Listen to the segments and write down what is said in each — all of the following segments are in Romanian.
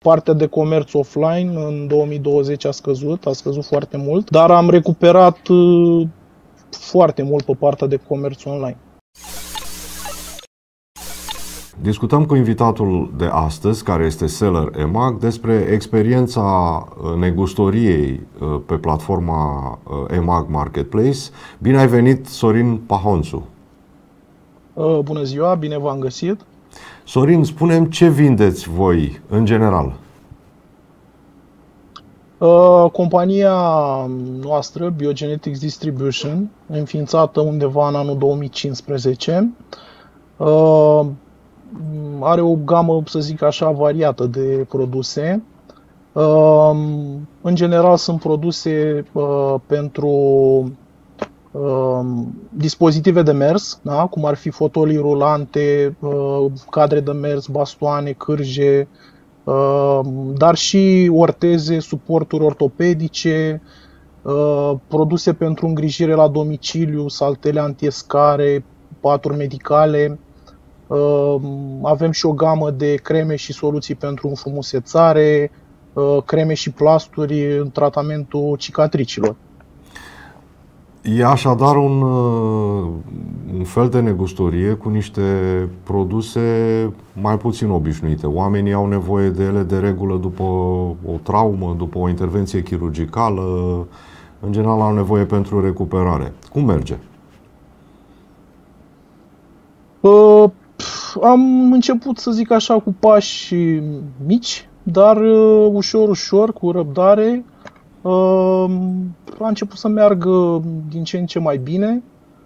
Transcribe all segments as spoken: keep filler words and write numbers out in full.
partea de comerț offline în două mii douăzeci a scăzut, a scăzut foarte mult, dar am recuperat foarte mult pe partea de comerț online. Discutăm cu invitatul de astăzi, care este seller E M A G, despre experiența negustoriei pe platforma E M A G Marketplace. Bine ai venit, Sorin Pahonțu! Bună ziua, bine v-am găsit! Sorin, spune-mi ce vindeți voi în general? Compania noastră, Biogenetics Distribution, înființată undeva în anul două mii cincisprezece, are o gamă, să zic așa, variată de produse. În general sunt produse pentru dispozitive de mers, da? Cum ar fi fotolii rulante, cadre de mers, bastoane, cârje, dar și orteze, suporturi ortopedice, produse pentru îngrijire la domiciliu, saltele antiescare, paturi medicale. Avem și o gamă de creme și soluții pentru înfrumusețare, creme și plasturi în tratamentul cicatricilor. E așadar un, un fel de negustorie cu niște produse mai puțin obișnuite. Oamenii au nevoie de ele de regulă după o traumă, după o intervenție chirurgicală, în general au nevoie pentru recuperare. Cum merge? Uh, am început, să zic așa, cu pași mici, dar uh, ușor, ușor, cu răbdare. A început să meargă din ce în ce mai bine.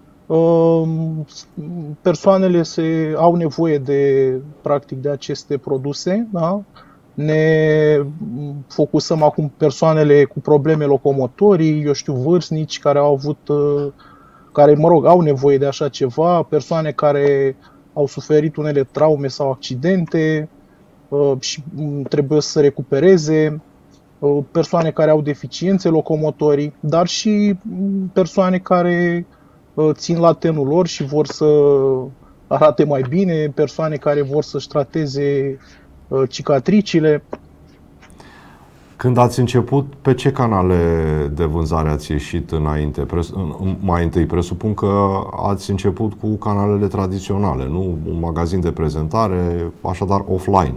Persoanele se au nevoie de, practic, de aceste produse. Da? Ne focusăm acum persoanele cu probleme locomotorii, eu știu, vârstnici care au avut, care, mă rog, au nevoie de așa ceva, persoane care au suferit unele traume sau accidente și trebuie să se recupereze, persoane care au deficiențe locomotorii, dar și persoane care țin la tenul lor și vor să arate mai bine, persoane care vor să-și trateze cicatricile. Când ați început, pe ce canale de vânzare ați ieșit înainte? Mai întâi, presupun că ați început cu canalele tradiționale, nu? Un magazin de prezentare, așadar offline.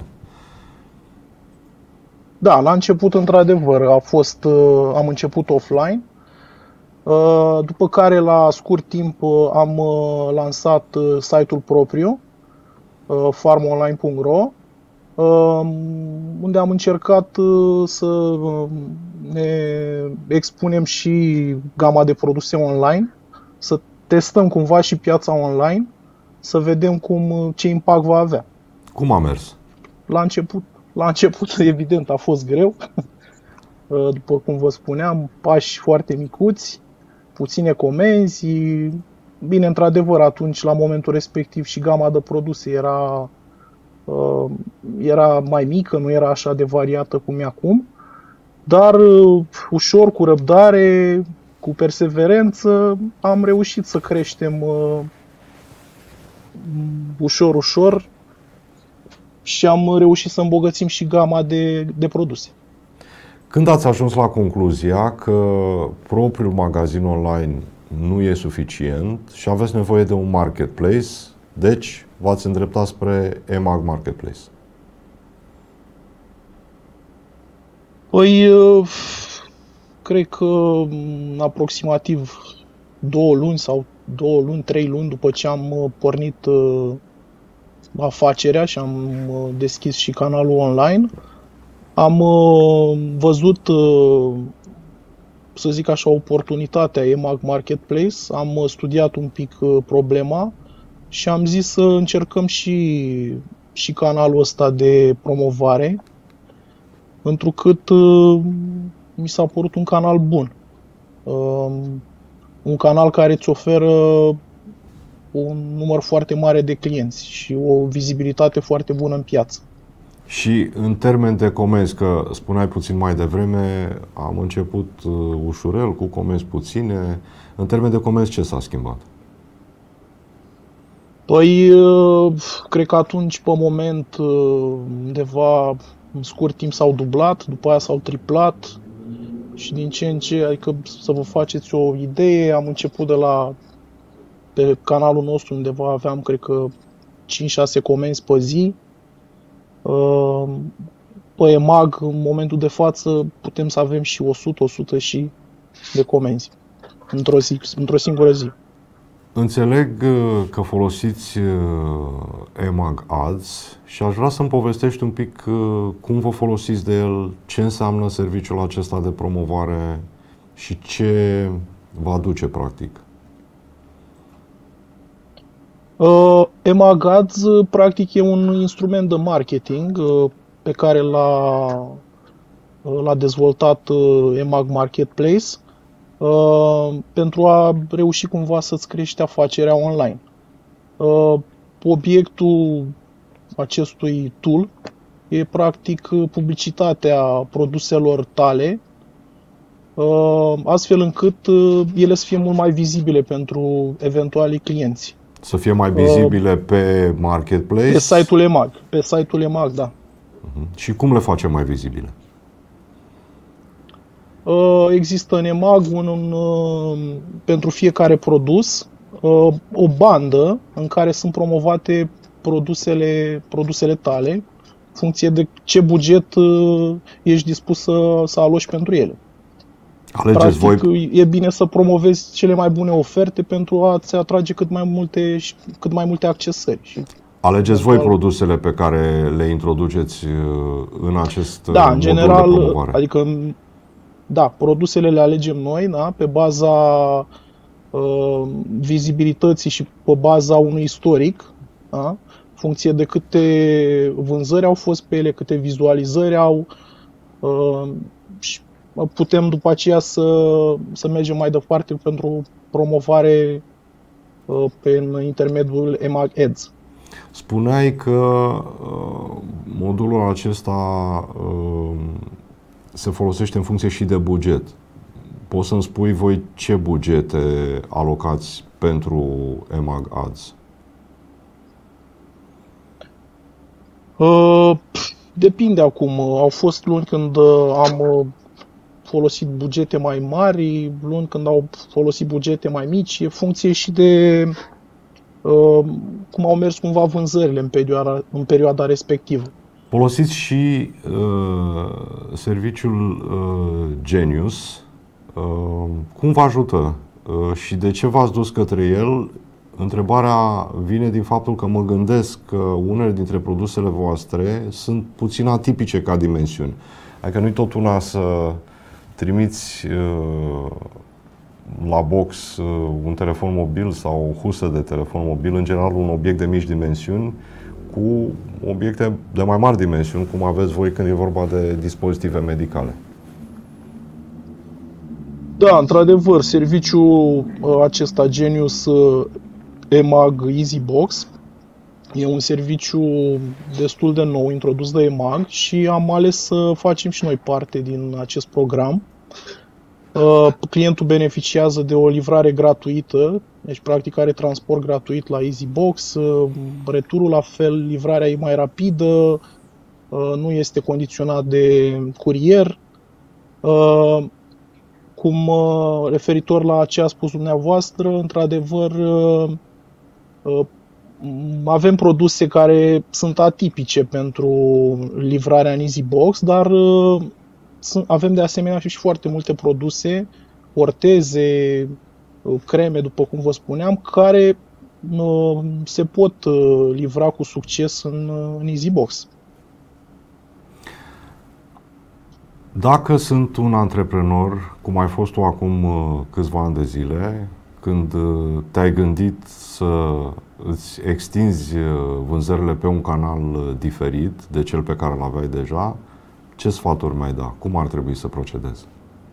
Da, la început, într-adevăr, a fost, am început offline, după care, la scurt timp, am lansat site-ul propriu, farm online punct ro, unde am încercat să ne expunem și gama de produse online, să testăm cumva și piața online, să vedem cum, ce impact va avea. Cum a mers? La început, la început, evident, a fost greu. După cum vă spuneam, pași foarte micuți, puține comenzi. Bine, într-adevăr, atunci, la momentul respectiv, și gama de produse era, era mai mică, nu era așa de variată cum e acum. Dar ușor, cu răbdare, cu perseverență, am reușit să creștem ușor, ușor și am reușit să îmbogățim și gama de, de produse. Când ați ajuns la concluzia că propriul magazin online nu e suficient și aveți nevoie de un marketplace, deci v-ați îndreptat spre E M A G Marketplace? Păi, cred că aproximativ două luni sau două luni, trei luni după ce am pornit afacerea și am deschis și canalul online, am văzut, să zic așa, oportunitatea E M A G Marketplace, am studiat un pic problema și am zis să încercăm și, și canalul ăsta de promovare, întrucât mi s-a părut un canal bun. Un canal care îți oferă un număr foarte mare de clienți și o vizibilitate foarte bună în piață. Și în termen de comenzi, că spuneai puțin mai devreme, am început ușurel, cu comenzi puține. În termen de comenzi, ce s-a schimbat? Păi, cred că atunci, pe moment, undeva în scurt timp s-au dublat, după aia s-au triplat și din ce în ce, adică să vă faceți o idee, am început de la, pe canalul nostru undeva aveam, cred că, cinci șase comenzi pe zi. Pe EMAG, în momentul de față, putem să avem și o sută o sută și de comenzi într-o zi, într-o singură zi. Înțeleg că folosiți EMAG Ads și aș vrea să-mi povestești un pic cum vă folosiți de el, ce înseamnă serviciul acesta de promovare și ce vă aduce practic. Uh, EMAG Ads practic e un instrument de marketing uh, pe care l-a, uh, l-a dezvoltat uh, EMAG Marketplace uh, pentru a reuși cumva să-ți crești afacerea online. Uh, obiectul acestui tool e practic publicitatea produselor tale, uh, astfel încât uh, ele să fie mult mai vizibile pentru eventualii clienți. Să fie mai vizibile uh, pe Marketplace? Pe site-ul EMAG. Pe site-ul EMAG, da. Uh-huh. Și cum le facem mai vizibile? Uh, există în EMAG un, un, uh, pentru fiecare produs uh, o bandă în care sunt promovate produsele, produsele tale, în funcție de ce buget uh, ești dispus să, să aloci pentru ele. Alegeți Practic, voi... e bine să promovezi cele mai bune oferte pentru a-ți atrage cât mai multe, cât mai multe accesări. Alegeți voi produsele pe care le introduceți în acest da, în general, de promovare. Adică, da, produsele le alegem noi, da, pe baza uh, vizibilității și pe baza unui istoric, da, funcție de câte vânzări au fost pe ele, câte vizualizări au, uh, și putem după aceea să, să mergem mai departe pentru promovare uh, prin intermediul EMAG Ads. Spuneai că uh, modulul acesta uh, se folosește în funcție și de buget. Poți să-mi spui voi ce bugete alocați pentru EMAG Ads? Uh, depinde acum. Au fost luni când am folosit bugete mai mari, luni când au folosit bugete mai mici, e funcție și de uh, cum au mers cumva vânzările în perioada, în perioada respectivă. Folosiți și uh, serviciul uh, Genius. Uh, cum vă ajută uh, și de ce v-ați dus către el? Întrebarea vine din faptul că mă gândesc că unele dintre produsele voastre sunt puțin atipice ca dimensiuni. Adică nu-i tot una să trimiți uh, la box uh, un telefon mobil sau o husă de telefon mobil, în general un obiect de mici dimensiuni, cu obiecte de mai mari dimensiuni, cum aveți voi când e vorba de dispozitive medicale. Da, într-adevăr, serviciul acesta Genius EMAG EasyBox e un serviciu destul de nou, introdus de EMAG, și am ales să facem și noi parte din acest program. Clientul beneficiază de o livrare gratuită, deci practic are transport gratuit la EasyBox, returul la fel, livrarea e mai rapidă, nu este condiționat de curier. Cum referitor la ce a spus dumneavoastră, într-adevăr avem produse care sunt atipice pentru livrarea în EasyBox, dar avem de asemenea și foarte multe produse, orteze, creme, după cum vă spuneam, care se pot livra cu succes în, în EasyBox. Dacă sunt un antreprenor, cum ai fost tu acum câțiva ani de zile, când te-ai gândit să îți extinzi vânzările pe un canal diferit de cel pe care îl aveai deja, ce sfaturi mi-ai da? Cum ar trebui să procedezi?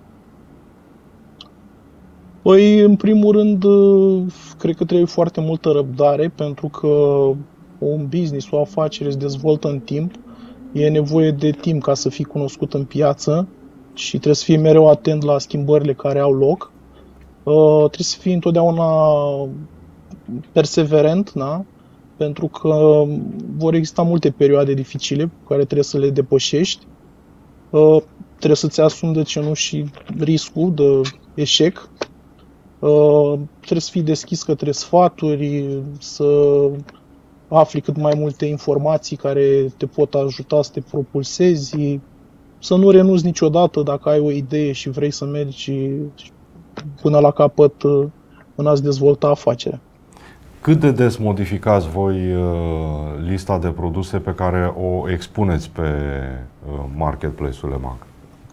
Păi, în primul rând, cred că trebuie foarte multă răbdare, pentru că un business, o afacere se dezvoltă în timp. E nevoie de timp ca să fii cunoscut în piață și trebuie să fii mereu atent la schimbările care au loc. Uh, trebuie să fii întotdeauna perseverent, da? pentru că vor exista multe perioade dificile pe care trebuie să le depășești. Trebuie să-ți asumi, de ce nu, și riscul de eșec. Trebuie să fii deschis către sfaturi, să afli cât mai multe informații care te pot ajuta să te propulsezi, să nu renunți niciodată dacă ai o idee și vrei să mergi până la capăt în a-ți dezvolta afacerea. Cât de des modificați voi lista de produse pe care o expuneți pe marketplace-ul EMAG?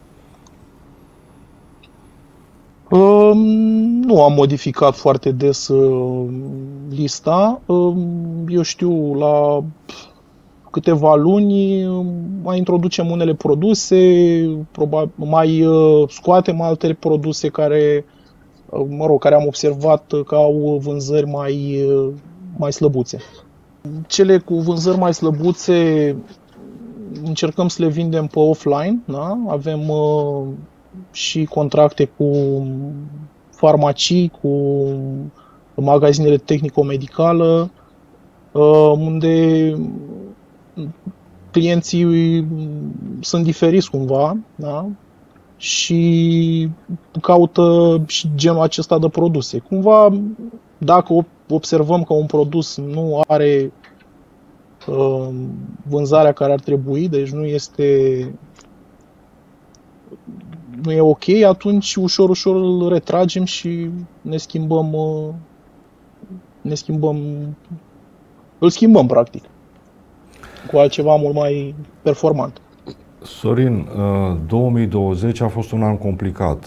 Um, nu am modificat foarte des uh, lista. Um, eu știu, la câteva luni mai introducem unele produse, probabil mai uh, scoatem alte produse care, uh, mă rog, care am observat că au vânzări mai, uh, mai slăbuțe. Cele cu vânzări mai slăbuțe încercăm să le vindem pe offline, da? Avem uh, și contracte cu farmacii, cu magazinele tehnico-medicală, unde clienții sunt diferiți cumva, da? Și caută și genul acesta de produse. Cumva, dacă observăm că un produs nu are vânzarea care ar trebui, deci nu este nu e ok, atunci ușor, ușor îl retragem și ne schimbăm, ne schimbăm, îl schimbăm practic cu altceva mult mai performant. Sorin, două mii douăzeci a fost un an complicat.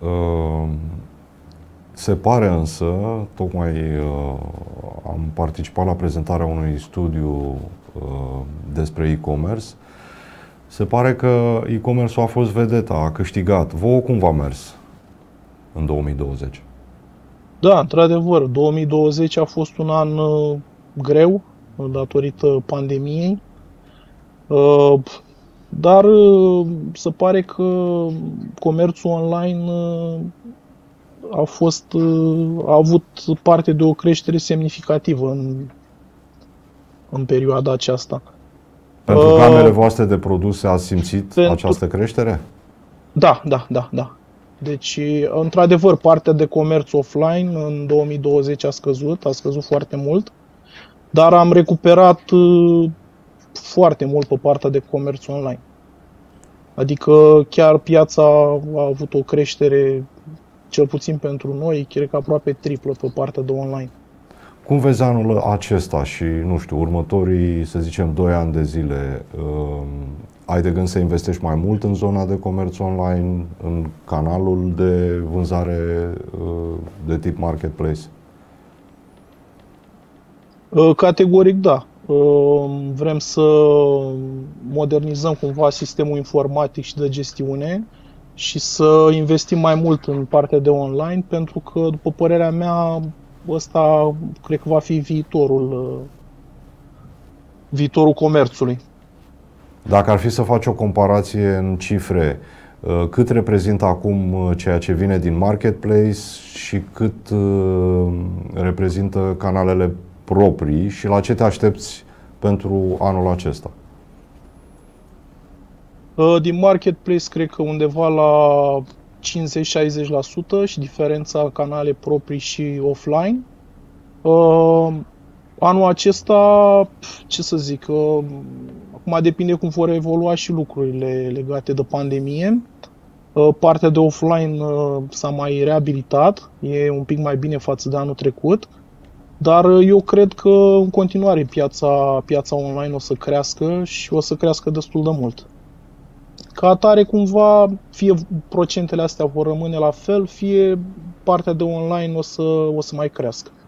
Se pare însă, tocmai am participat la prezentarea unui studiu despre e-commerce. Se pare că e-commerce-ul a fost vedeta, a câștigat. Vouă cum v-a mers în două mii douăzeci? Da, într-adevăr, două mii douăzeci a fost un an uh, greu datorită pandemiei, uh, dar uh, se pare că comerțul online uh, a, fost, uh, a avut parte de o creștere semnificativă în, în perioada aceasta. Pentru gamele voastre de produse ați simțit pentru... această creștere? Da, da, da, da. Deci, într-adevăr, partea de comerț offline în două mii douăzeci a scăzut, a scăzut foarte mult, dar am recuperat foarte mult pe partea de comerț online. Adică chiar piața a avut o creștere, cel puțin pentru noi, cred că aproape triplă pe partea de online. Cum vezi anul acesta și, nu știu, următorii, să zicem, doi ani de zile? Uh, ai de gând să investești mai mult în zona de comerț online, în canalul de vânzare uh, de tip marketplace? Uh, categoric da. Uh, vrem să modernizăm cumva sistemul informatic și de gestiune și să investim mai mult în partea de online, pentru că, după părerea mea, ăsta cred că va fi viitorul, viitorul comerțului. Dacă ar fi să faci o comparație în cifre, cât reprezintă acum ceea ce vine din marketplace și cât reprezintă canalele proprii și la ce te aștepți pentru anul acesta? Din marketplace cred că undeva la cincizeci-șaizeci la sută și diferența canale proprii și offline. Uh, anul acesta, ce să zic, uh, acum depinde cum vor evolua și lucrurile legate de pandemie. Uh, partea de offline uh, s-a mai reabilitat, e un pic mai bine față de anul trecut, dar uh, eu cred că în continuare piața, piața online o să crească și o să crească destul de mult. Ca atare, cumva, fie procentele astea vor rămâne la fel, fie partea de online o să, o să mai crească.